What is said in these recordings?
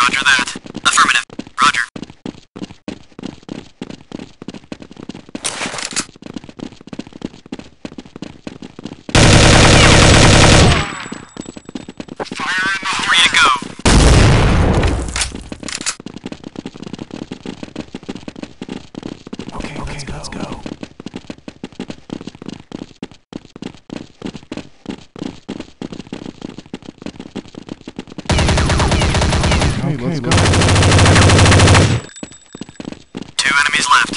Roger that. Affirmative. Roger. Fire in the hole. 3 to go. Okay, let's go. Okay, let's go. 2 enemies left.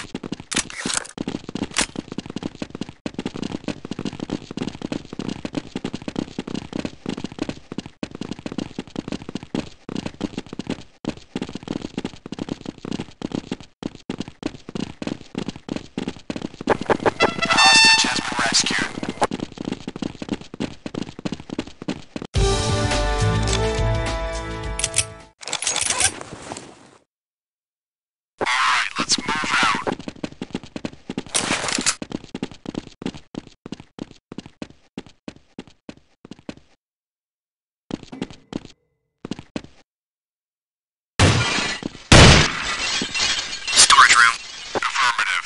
The hostage has been rescued. Alright, let's move out. Storage room. Affirmative.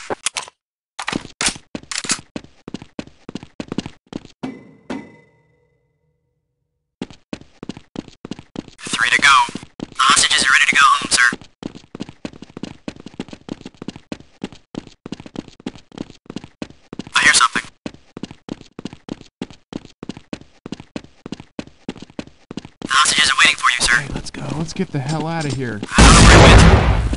Three to go. Hostages are ready to go home, sir. I hear something. The hostages are waiting for you, sir. Okay, let's go. Let's get the hell out of here. I don't know where it went.